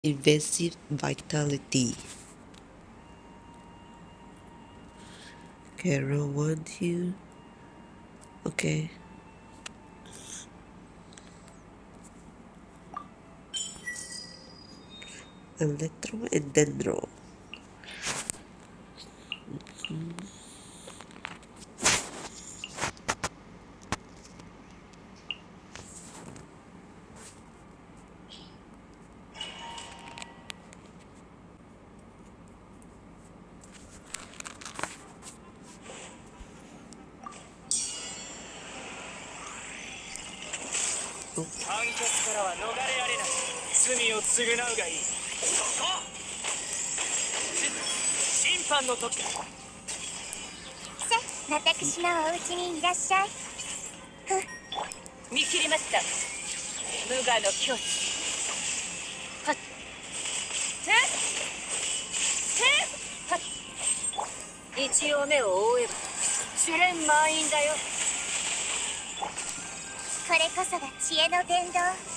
invasive vitality. Okay, row 1 here. Okay. Electro and Dendro. Oh. 判決からは逃れられない。罪を償うがいい。そこ。審判の時だ。 私のお家にいらっしゃい。 見切りました。無我の境地。はっ。はっ。一応目を覆えば試練満員だよ。 これこそが知恵の伝道。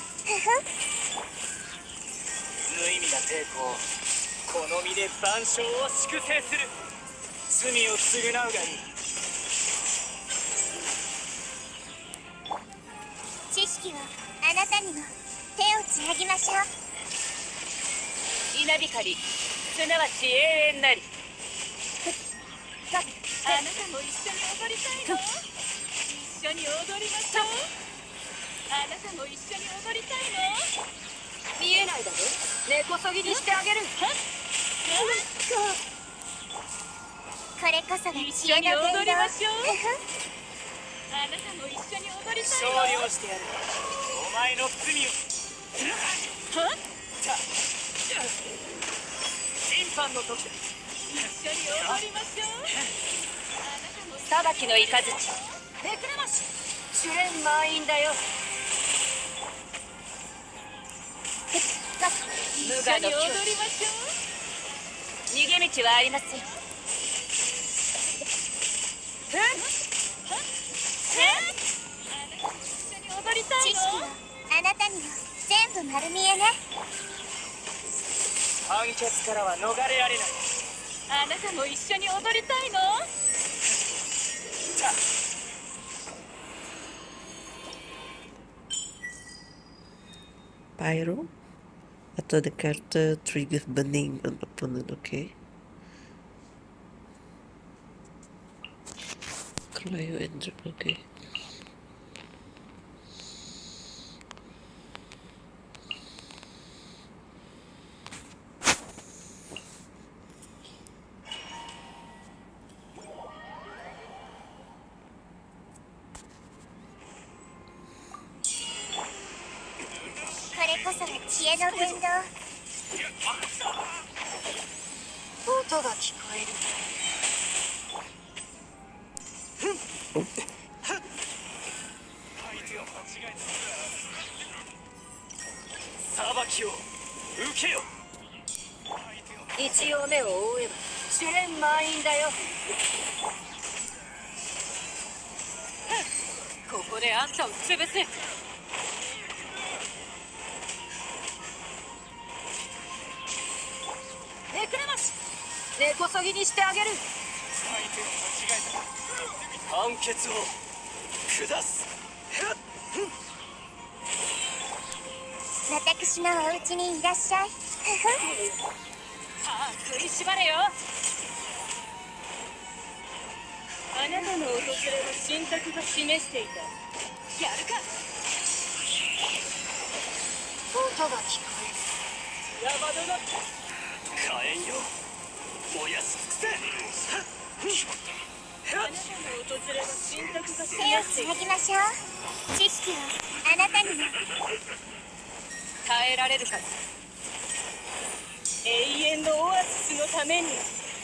無意味な抵抗。この身で万象を粛清する。罪を償うがいい。 知識をあなたにも手をつなぎましょう。 稲光、すなわち永遠なり。 あなたも一緒に踊りたいの？一緒に踊りましょう。あなたも一緒に踊りたいの？見えないだろ？根こそぎにしてあげる。 これこそが知一緒に恵の伝道。 踊りましょう。あなたも一緒に踊りたい勝の？ 利をしてやる。お前の罪を。 は？ 審判の時だ。 一緒に踊りましょう。裁きの雷。めくれまし。試練満員だよ。無我の境地。踊りましょう。逃げ道はありません。一緒に踊りたい知識をの？ あなたにも全部丸見えね。 判決からは逃れられない。 あなたも一緒に踊りたいの ？Pyro atau the character triggers burning on opponent. Okay. Cryo and drip. Okay. これこそが知恵の伝道。 音が聞こえる。 裁きを受けよ。 一応目を覆えば試練満員だよ。ここであんたを潰す。めくれまし。根こそぎにしてあげる。 判決を下す。 私のお家にいらっしゃい。 さあ食いしばれよ。あなたの訪れは神託が示していた。やるか。音が聞こえる。山殿。 火炎よ、燃やし尽くせ。 あなたの訪れは神託が示手をしていた。 つなぎましょう。知識をあなたにも。 耐えられるか。永遠のオアシスのために。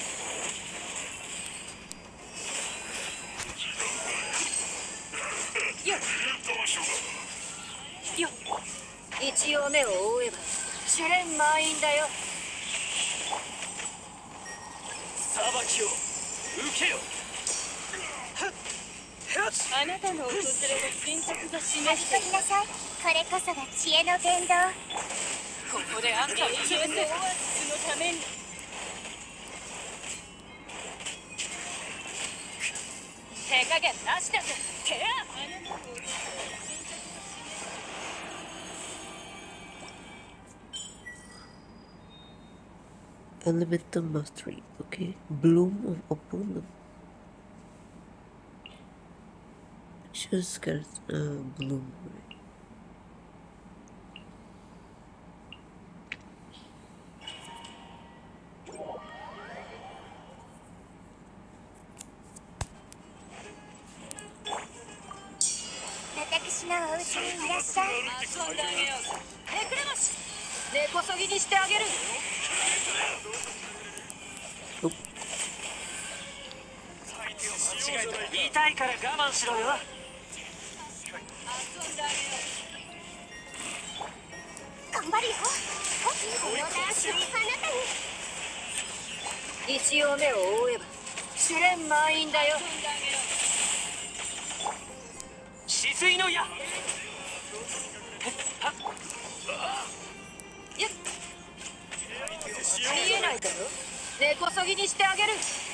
よっよっ。一応目を覆えば試練満員だよ。 裁きを受けよ。 あなたの訪れは神託が示張りしてい込みなさい。これこそが知恵の伝道。 ここであんたを消えてオアシスのために。手加減なしだぜ。ケア。 Elemental mastery. Okay. Bloom of opponent. Choose card. Bloom. Right. 私のお家にいらっしゃい。 遊んであげようぜ。ネクレマシ根こそぎにしてあげる。 間違えたら痛いから我慢しろよ。 遊んであげよ頑張るよ。このダンスをあなたに。 う。一応目を覆えば試練満員だよ。 止水の矢。 見えないだろ。根こそぎにしてあげる。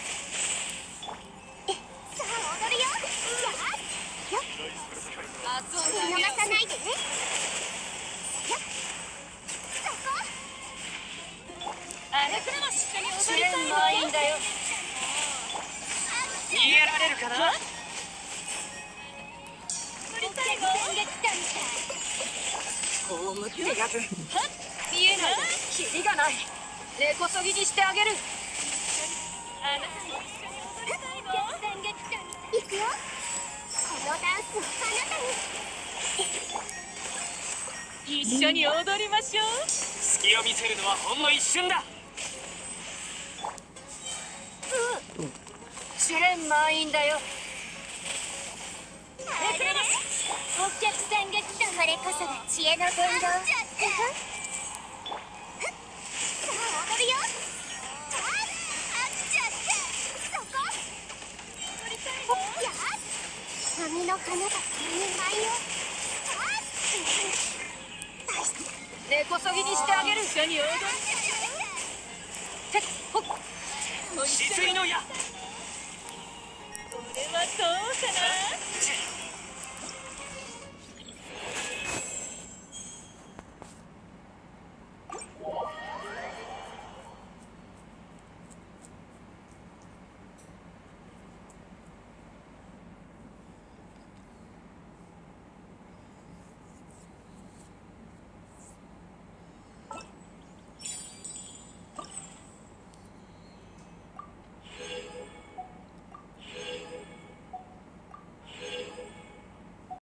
さあ踊るよ。よっ見逃さないでね。よっそこ。 あれくらもしっかり踊りたいの。満員だよ。 逃げられるかな。 踊りたいの。電撃弾葬ってやる。見えないだろ。キリがない。根こそぎにしてあげる。あなたも一緒に踊りたいの。電撃弾行くよ。このダンスをあなたに。 一緒に踊りましょう。 隙を見せるのはほんの一瞬だ。 試練満員だよ。 お客さんが来た。これこそが知恵の伝道。さあ踊るよ。そこ。やっ波の花が人間よ。 根こそぎにしてあげる。一緒に踊る。てっほっ。 止水の矢。 これはどうかな。